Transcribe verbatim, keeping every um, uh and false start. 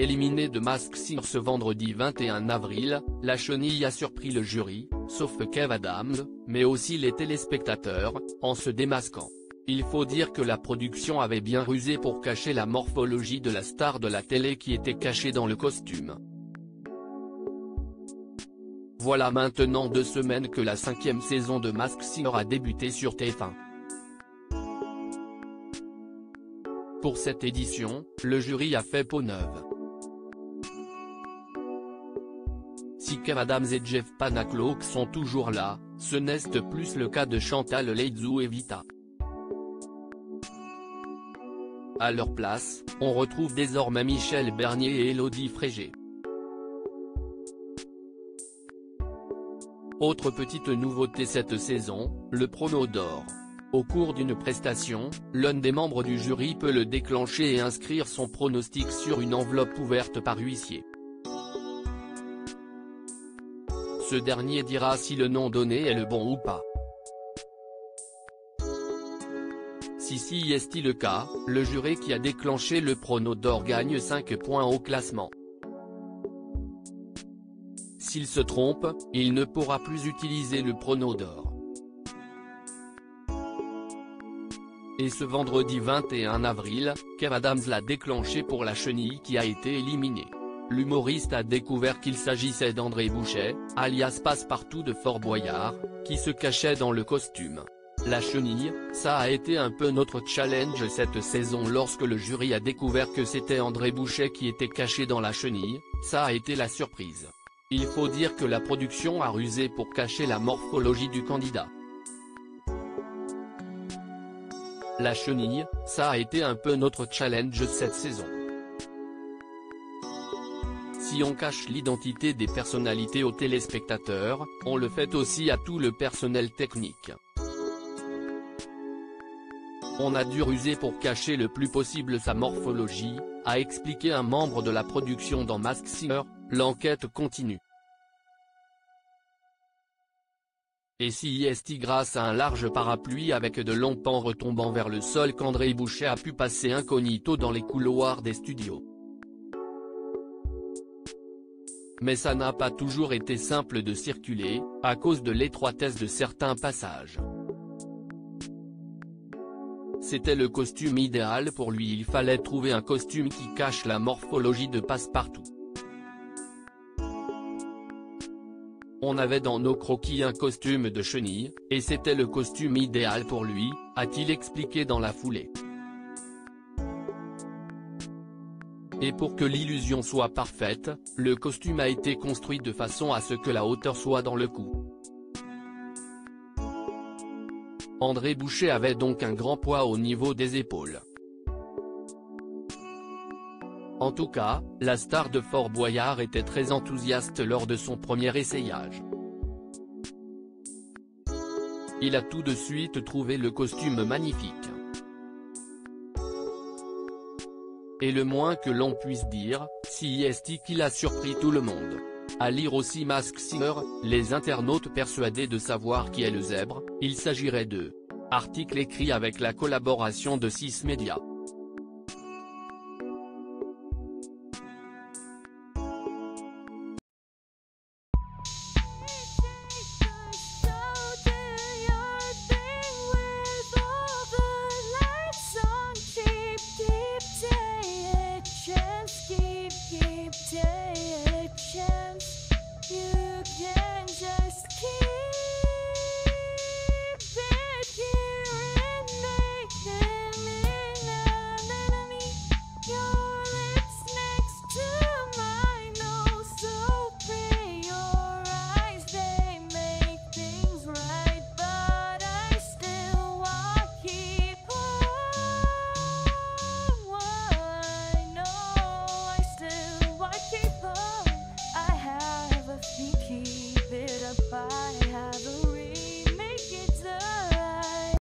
Éliminée de Masked Singer ce vendredi vingt et un avril, la chenille a surpris le jury, sauf Kev Adams, mais aussi les téléspectateurs, en se démasquant. Il faut dire que la production avait bien rusé pour cacher la morphologie de la star de la télé qui était cachée dans le costume. Voilà maintenant deux semaines que la cinquième saison de Masked Singer a débuté sur T F un. Pour cette édition, le jury a fait peau neuve. Si Kev Adams et Jeff Panaclock sont toujours là, ce n'est plus le cas de Chantal Laizou et Vita. À leur place, on retrouve désormais Michel Bernier et Élodie Frégé. Autre petite nouveauté cette saison, le prono d'or. Au cours d'une prestation, l'un des membres du jury peut le déclencher et inscrire son pronostic sur une enveloppe ouverte par huissier. Ce dernier dira si le nom donné est le bon ou pas. Si si est le cas, le jury qui a déclenché le prono d'or gagne cinq points au classement. S'il se trompe, il ne pourra plus utiliser le prono d'or. Et ce vendredi vingt et un avril, Kev Adams l'a déclenché pour la chenille qui a été éliminée. L'humoriste a découvert qu'il s'agissait d'André Bouchet, alias Passepartout de Fort Boyard, qui se cachait dans le costume. La chenille, ça a été un peu notre challenge cette saison lorsque le jury a découvert que c'était André Bouchet qui était caché dans la chenille, ça a été la surprise. Il faut dire que la production a rusé pour cacher la morphologie du candidat. La chenille, ça a été un peu notre challenge cette saison. Si on cache l'identité des personnalités aux téléspectateurs, on le fait aussi à tout le personnel technique. On a dû ruser pour cacher le plus possible sa morphologie, a expliqué un membre de la production dans Masked Singer. L'enquête continue. Et si est grâce à un large parapluie avec de longs pans retombant vers le sol qu'André Bouchet a pu passer incognito dans les couloirs des studios. Mais ça n'a pas toujours été simple de circuler, à cause de l'étroitesse de certains passages. C'était le costume idéal pour lui, il fallait trouver un costume qui cache la morphologie de Passepartout. On avait dans nos croquis un costume de chenille, et c'était le costume idéal pour lui, a-t-il expliqué dans la foulée. Et pour que l'illusion soit parfaite, le costume a été construit de façon à ce que la hauteur soit dans le cou. André Bouchet avait donc un grand poids au niveau des épaules. En tout cas, la star de Fort Boyard était très enthousiaste lors de son premier essayage. Il a tout de suite trouvé le costume magnifique. Et le moins que l'on puisse dire, si est qu'il a surpris tout le monde. À lire aussi Masked Singer, les internautes persuadés de savoir qui est le zèbre, il s'agirait de. Article écrit avec la collaboration de six médias. You can just keep